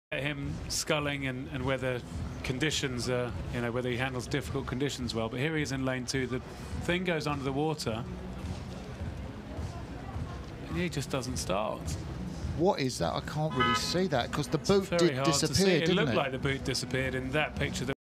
him sculling and whether conditions are, you know, whether he handles difficult conditions well. But here he is in lane 2. The thing goes under the water and he just doesn't start. What is that? I can't really see that because the boot did disappear, didn't it? It looked like the boot disappeared in that picture.